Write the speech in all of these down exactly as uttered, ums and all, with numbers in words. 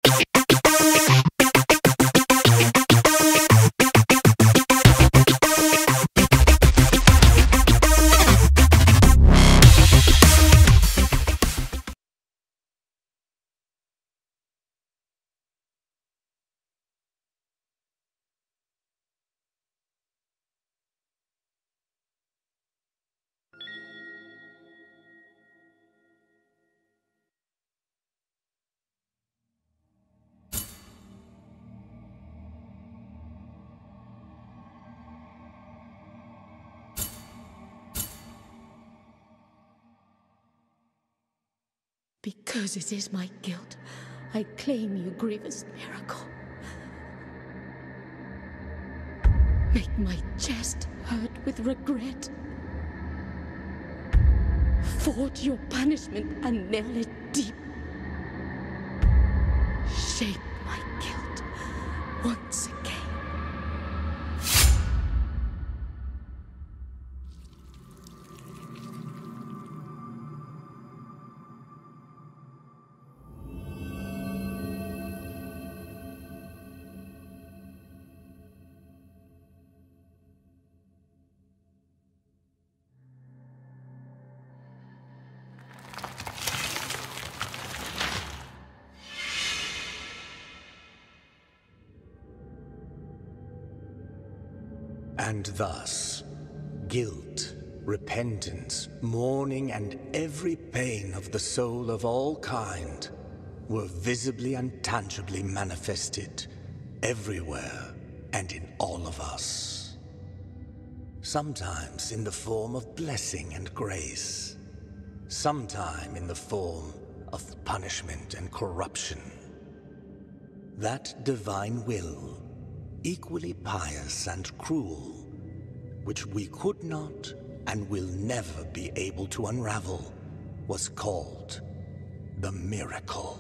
Because it is my guilt, I claim you, grievous miracle. Make my chest hurt with regret. Forge your punishment and nail it deep. Shape my guilt once again. And thus, guilt, repentance, mourning, and every pain of the soul of all kind were visibly and tangibly manifested everywhere and in all of us. Sometimes in the form of blessing and grace, sometime in the form of punishment and corruption. That divine will, equally pious and cruel, which we could not and will never be able to unravel, was called the miracle.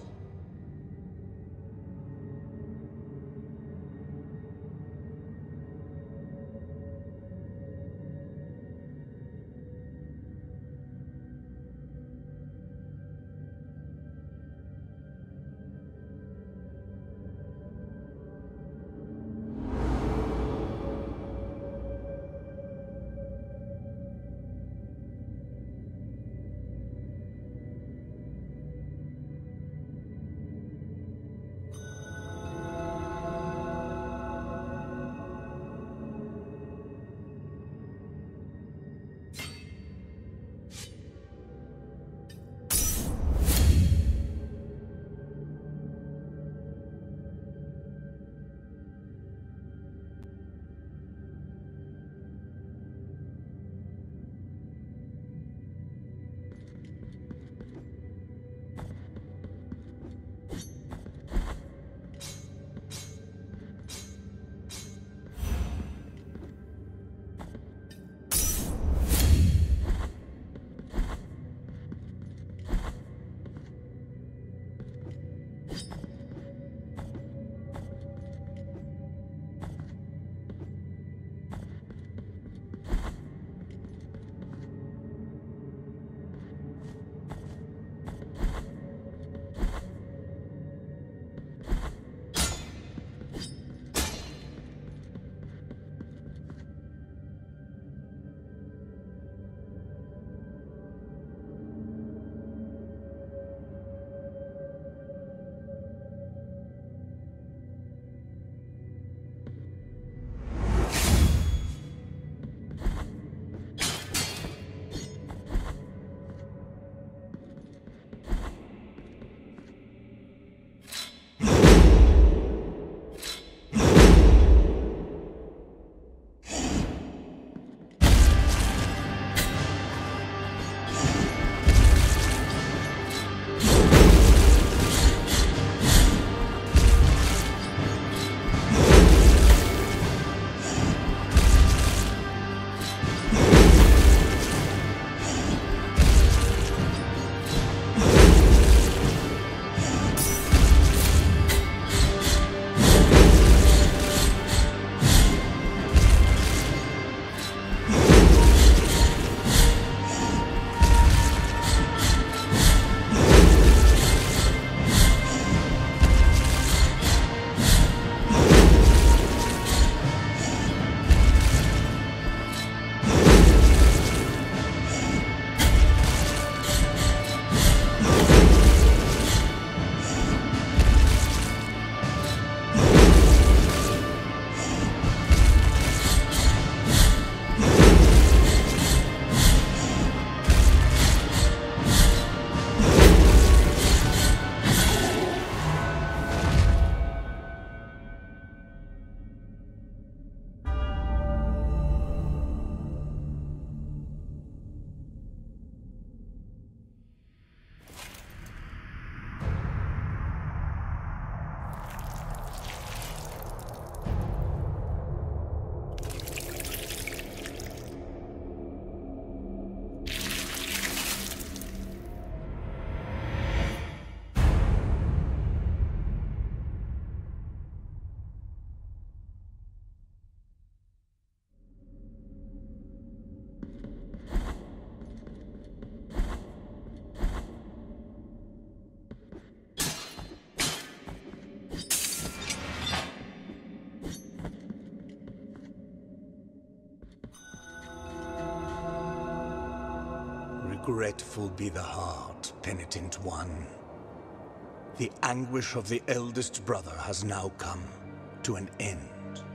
Regretful be the heart, penitent one. The anguish of the eldest brother has now come to an end.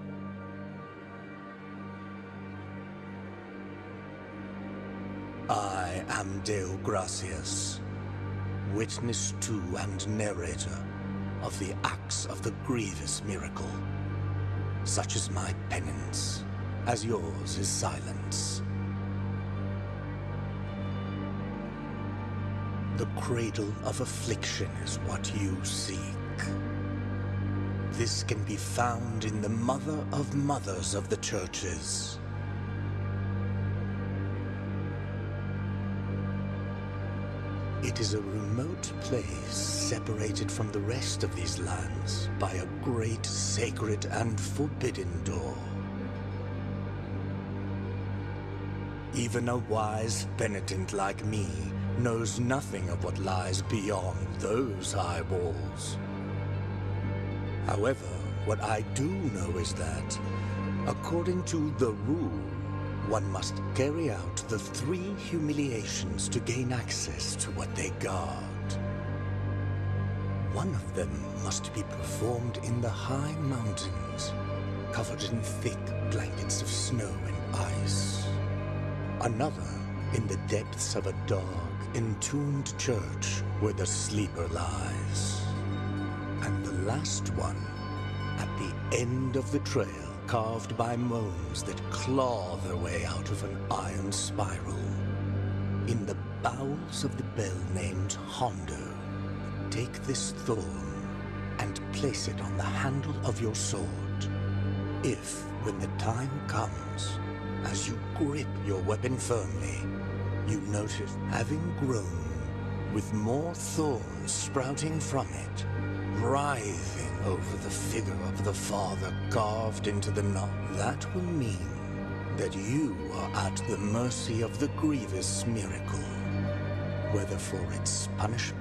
I am Deo Gracias, witness to and narrator of the acts of the grievous miracle. Such is my penance, as yours is silence. The cradle of affliction is what you seek. This can be found in the mother of mothers of the churches. It is a remote place separated from the rest of these lands by a great sacred and forbidden door. Even a wise penitent like me knows nothing of what lies beyond those high walls. However, what I do know is that, according to the rule, one must carry out the three humiliations to gain access to what they guard. One of them must be performed in the high mountains, covered in thick blankets of snow and ice. Another in the depths of a dark, entombed church where the sleeper lies. And the last one at the end of the trail, carved by moans that claw their way out of an iron spiral. In the bowels of the bell named Hondo, take this thorn and place it on the handle of your sword. If, when the time comes, as you grip your weapon firmly, you notice having grown, with more thorns sprouting from it, writhing over the figure of the Father carved into the knot, that will mean that you are at the mercy of the grievous miracle, whether for its punishment.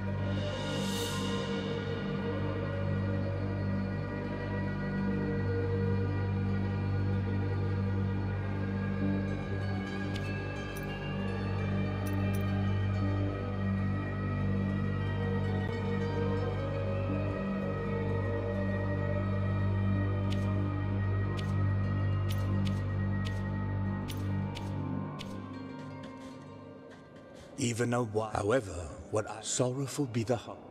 Even a while. However, what I sorrowful be the heart.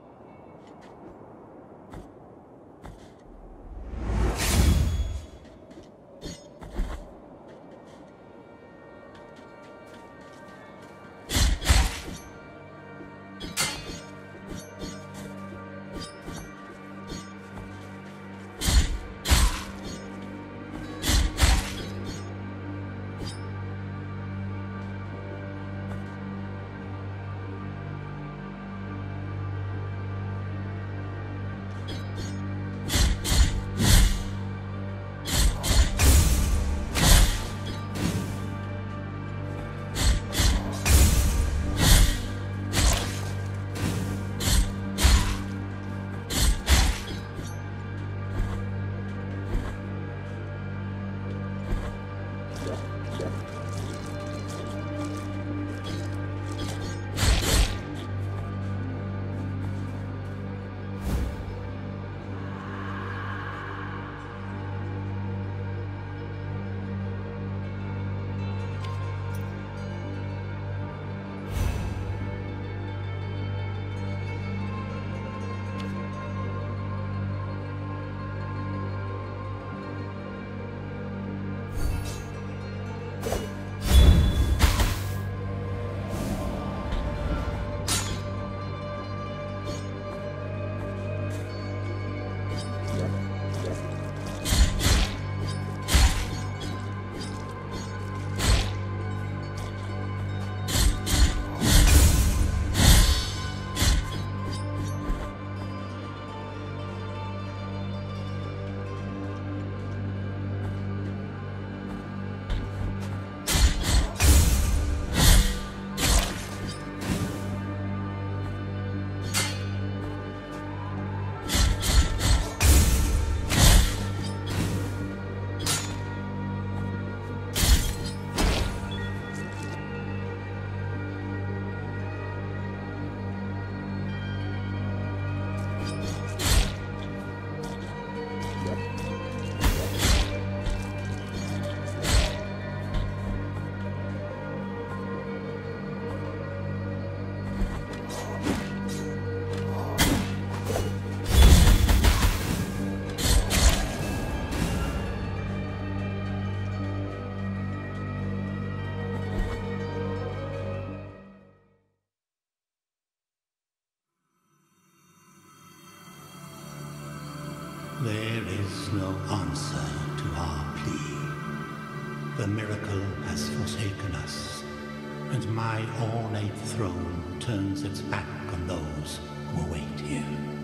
There is no answer to our plea. The miracle has forsaken us, and my ornate throne turns its back on those who await here.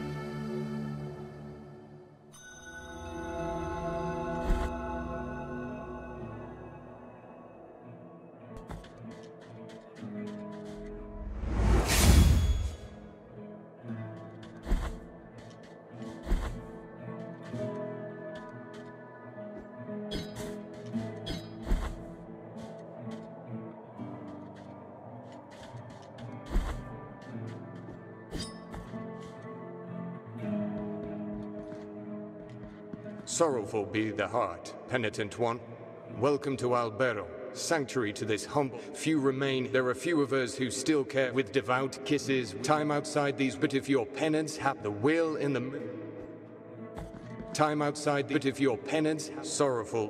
Sorrowful be the heart, penitent one. Welcome to Albero, sanctuary to this humble. Few remain, there are few of us who still care with devout kisses. Time outside these, but if your penance have the will in the... Time outside, but if your penance sorrowful.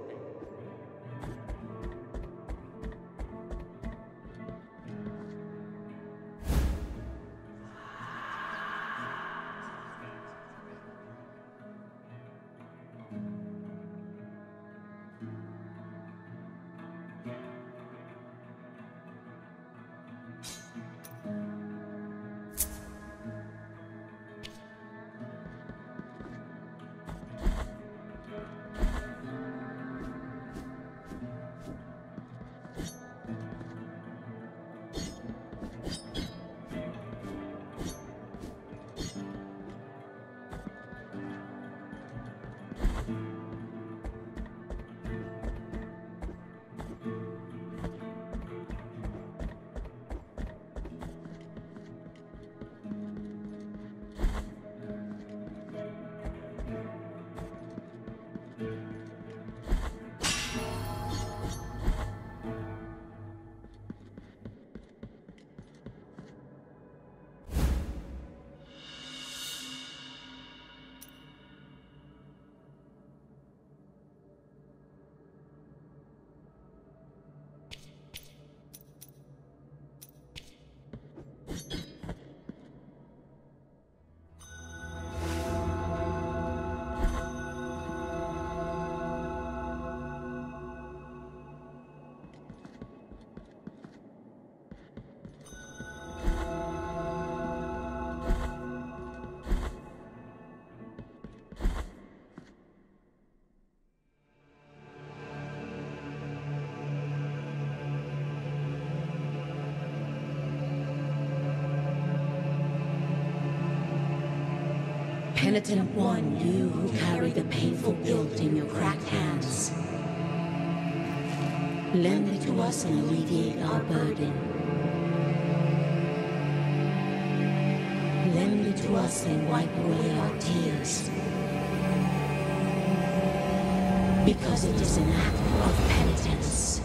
Penitent one, you who carry the painful guilt in your cracked hands, lend it to us and alleviate our burden. Lend it to us and wipe away our tears. Because it is an act of penitence.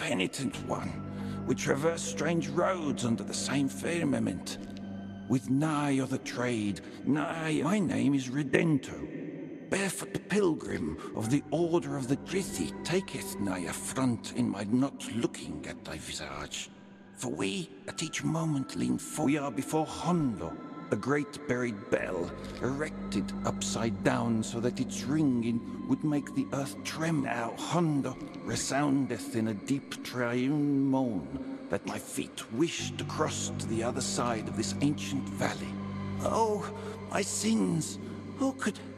penitent one. We traverse strange roads under the same firmament. With nigh other trade, nigh my name is Redento. Barefoot pilgrim of the Order of the Drithi taketh nigh affront in my not looking at thy visage. For we at each moment lean for we are before Hondo, a great buried bell, erected upside down so that its ringing would make the earth tremble. Now Hondo resoundeth in a deep triune moan, that my feet wish to cross to the other side of this ancient valley. Oh, my sins! Who could